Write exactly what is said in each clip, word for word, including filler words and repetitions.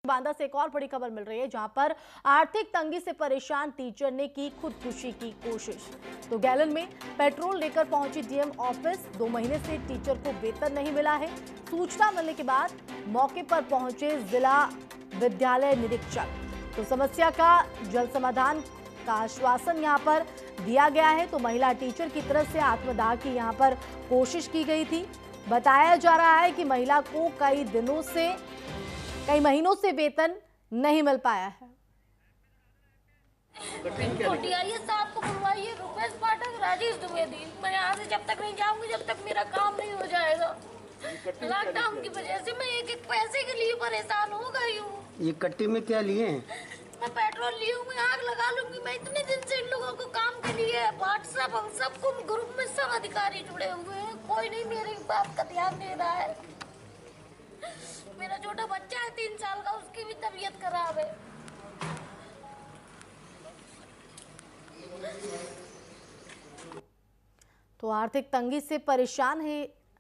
बांदा से एक और बड़ी खबर मिल रही है, जहां पर आर्थिक तंगी से परेशान टीचर ने की खुदकुशी की कोशिश। तो गैलन में पेट्रोल लेकर पहुंची डीएम ऑफिस। दो महीने से टीचर को वेतन नहीं मिला है। सूचना मिलने के बाद मौके पर पहुंचे जिला विद्यालय निरीक्षक। तो समस्या का जल्द समाधान का आश्वासन यहां पर दिया गया है। तो महिला टीचर की तरफ से आत्मदाह की यहां पर कोशिश की गई थी। बताया जा रहा है कि महिला को कई दिनों से कई महीनों से वेतन नहीं मिल पाया है। साहब को बुलवाइए, रुपेश पाठक, राजेश द्विवेदी। मैं यहाँ से जब तक नहीं जाऊंगी जब तक मेरा काम नहीं हो जाएगा। लॉकडाउन की वजह से मैं एक एक पैसे के लिए परेशान हो गई हूँ। ये कट्टी में क्या लिए हैं? मैं पेट्रोल ली हूँ, मैं आग लगा लूंगी। मैं इतने दिन से इन लोगों को काम के लिए व्हाट्सएप सबको ग्रुप में सब अधिकारी जुड़े हुए हैं, कोई नहीं मेरी बात का ध्यान दे रहा है। मेरा छोटा बच्चा है तीन साल का, उसकी भी तबीयत खराब है। तो आर्थिक तंगी से परेशान है।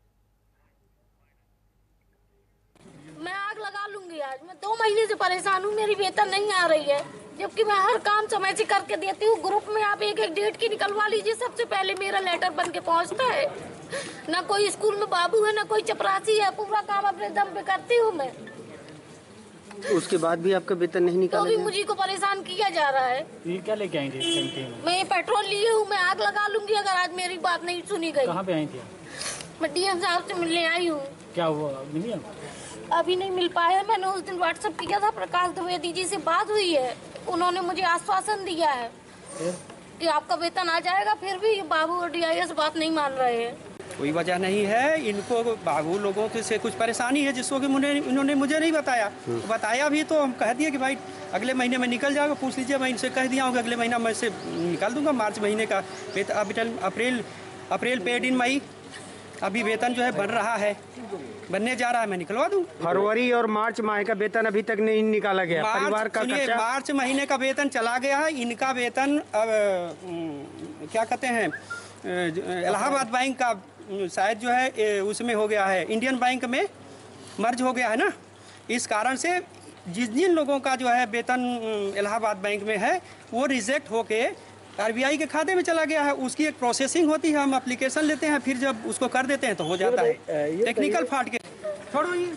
मैं आग लगा लूंगी आज। मैं दो महीने से परेशान हूँ, मेरी वेतन नहीं आ रही है, जबकि मैं हर काम समय से करके देती हूँ। ग्रुप में आप एक एक डेट की निकलवा लीजिए, सबसे पहले मेरा लेटर बन के पहुँचता है। ना कोई स्कूल में बाबू है, ना कोई चपरासी है, पूरा काम अपने दम पे करती हूँ मैं। उसके बाद भी आपका वेतन नहीं निकाला तो भी मुझे को परेशान किया जा रहा है। ये क्या लेके आई थी? मैं ये पेट्रोल लिए हूँ, मैं आग लगा लूंगी अगर आज मेरी बात नहीं सुनी गई। कहाँ पे आई थी? मैं डीएम साहब से मिलने आई हूँ। क्या हुआ? मिली? अभी नहीं मिल पाया। मैंने उस दिन व्हाट्सएप किया था, प्रकाश द्विवेदी जी से बात हुई है। उन्होंने मुझे आश्वासन दिया है कि आपका वेतन आ जाएगा। फिर भी बाबू और डीआईएस बात नहीं मान रहे हैं। कोई वजह नहीं है, इनको बाबू लोगों के से कुछ परेशानी है जिसको कि मुझे इन्होंने मुझे नहीं बताया। तो बताया भी तो हम कह दिए कि भाई अगले महीने में निकल जाएगा, पूछ लीजिए। मैं इनसे कह दिया हूँ कि अगले महीना मैं से निकाल दूंगा। मार्च महीने का वेतन, अप्रैल अप्रैल पेड इन मई, अभी वेतन जो है बन रहा है, बनने जा रहा है, मैं निकलवा दूँ। फरवरी और मार्च माह का वेतन अभी तक नहीं निकाला गया। परिवार का खर्चा। मार्च महीने का वेतन चला गया है। इनका वेतन अब क्या कहते हैं, इलाहाबाद बैंक का शायद जो है उसमें हो गया है, इंडियन बैंक में मर्ज हो गया है ना। इस कारण से जिस जिन लोगों का जो है वेतन इलाहाबाद बैंक में है वो रिजेक्ट होके आरबीआई के खाते में चला गया है। उसकी एक प्रोसेसिंग होती है, हम एप्लीकेशन लेते हैं, फिर जब उसको कर देते हैं तो हो जाता है। टेक्निकल फाल्ट के छोड़ो ये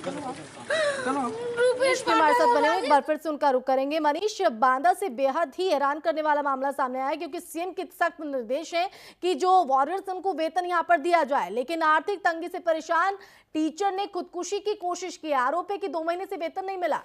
मनीष हमारे साथ बने हुए, एक बार फिर से उनका रुख करेंगे। मनीष, बांदा से बेहद ही हैरान करने वाला मामला सामने आया, क्योंकि सीएम के सख्त निर्देश है कि जो वॉरियर्स उनको वेतन यहां पर दिया जाए, लेकिन आर्थिक तंगी से परेशान टीचर ने खुदकुशी की कोशिश की। आरोप है कि दो महीने से वेतन नहीं मिला।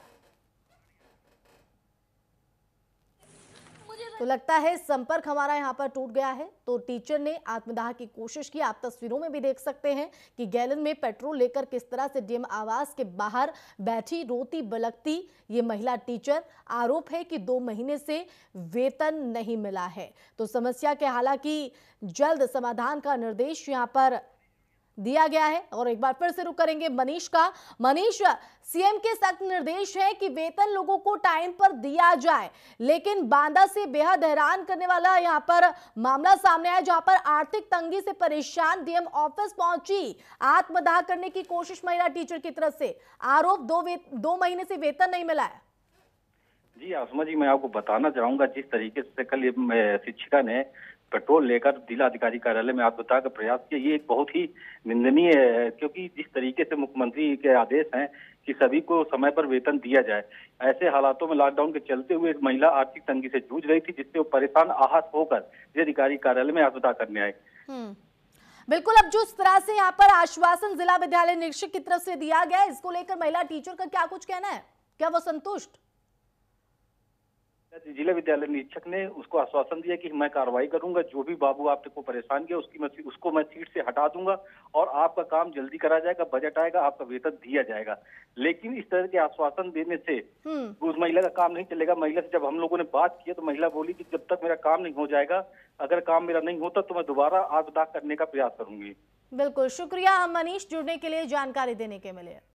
तो लगता है संपर्क हमारा यहां पर टूट गया है। तो टीचर ने आत्मदाह की कोशिश की। आप तस्वीरों में भी देख सकते हैं कि गैलन में पेट्रोल लेकर किस तरह से डीएम आवास के बाहर बैठी रोती बिलखती ये महिला टीचर। आरोप है कि दो महीने से वेतन नहीं मिला है। तो समस्या के हालांकि जल्द समाधान का निर्देश यहां पर दिया गया है। और एक बार फिर से रुक करेंगे मनीष का। मनीष, सीएम के सख्त निर्देश है कि वेतन लोगों को टाइम पर दिया जाए, लेकिन बांदा से बेहद हैरान करने वाला यहां पर मामला सामने आया, जहां पर आर्थिक तंगी से परेशान डीएम ऑफिस पहुंची। आत्मदाह करने की कोशिश महिला टीचर की तरफ से। आरोप दो वे, दो महीने से वेतन नहीं मिला है। जी आसमा जी, मैं आपको बताना चाहूंगा, जिस तरीके से कल ये शिक्षिका ने पेट्रोल लेकर जिला अधिकारी कार्यालय में आत्मदाह का प्रयास किया, ये एक बहुत ही निंदनीय है। क्योंकि जिस तरीके से मुख्यमंत्री के आदेश हैं कि सभी को समय पर वेतन दिया जाए, ऐसे हालातों में लॉकडाउन के चलते हुए महिला आर्थिक तंगी से जूझ रही थी, जिससे वो परेशान आहत होकर जिला अधिकारी कार्यालय में आत्मदाह करने आए। बिल्कुल, अब जिस तरह से यहाँ पर आश्वासन जिला विद्यालय निरीक्षक की तरफ से दिया गया है, इसको लेकर महिला टीचर का क्या कुछ कहना है? क्या वो संतुष्ट? जिला विद्यालय निरीक्षक ने उसको आश्वासन दिया कि मैं कार्रवाई करूंगा, जो भी बाबू आपको परेशान किया उसकी मैं उसको मैं सीट से हटा दूंगा और आपका काम जल्दी करा जाएगा, बजट आएगा, आपका वेतन दिया जाएगा। लेकिन इस तरह के आश्वासन देने से उस महिला का काम नहीं चलेगा। महिला से जब हम लोगों ने बात की तो महिला बोली कि जब तक मेरा काम नहीं हो जाएगा, अगर काम मेरा नहीं होता तो मैं दोबारा आत्मदाह करने का प्रयास करूंगी। बिल्कुल, शुक्रिया मनीष जुड़ने के लिए, जानकारी देने के लिए।